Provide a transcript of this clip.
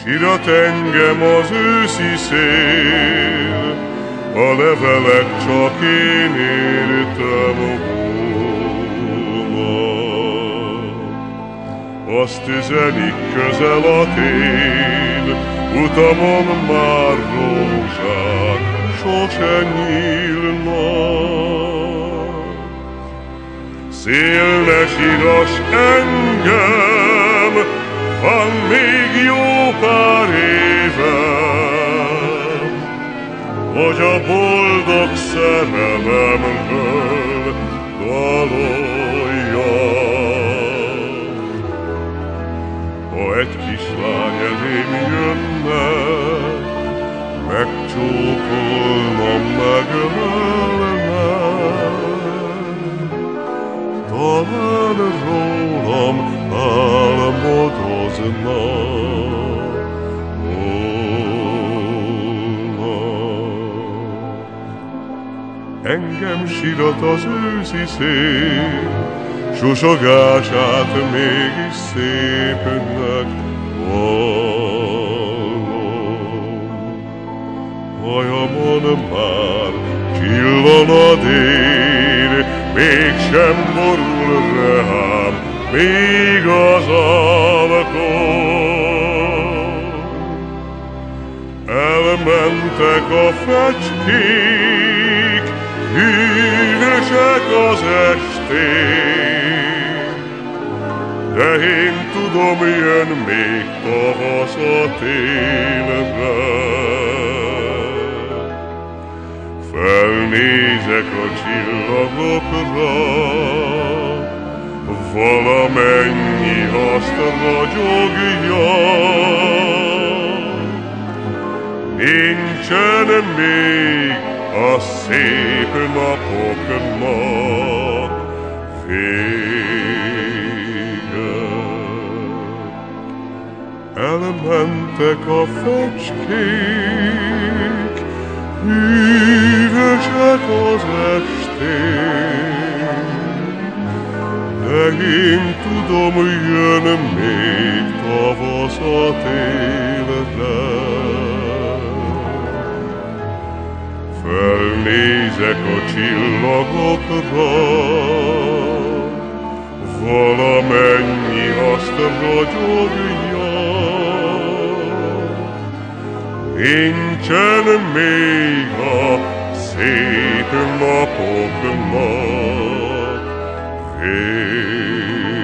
Sirat engem az őszi szél, a levelek csak én értem volna. Azt üzenik közel a tél, utamon már rózsák sose nyílnak. Szél, ne sírass engem, van még jó pár évem, hogy a boldog szerelemről daloljak. Ha egy kislány elém jönne, megcsókolna, megölelne, talán rólam álmodozna volna. Engem sirat az őszi szél, susogását mégis szépnek vallom. Hajamon már csillan a dél, mégsem borul rám még az alkor. Elmentek a fecskék, hűvösek az esték, de én tudom, jön még tavasz a télre. Felnézek a csillagokra, valamennyi azt ragyogja. Nincsen még a szép napoknak vége. Elmentek a fecskék, hűvösek az esték, de én tudom, jön még tavasz a télre. Felnézek a csillagokra, valamennyi azt ragyogja. Nincsen még a szép napoknak vége.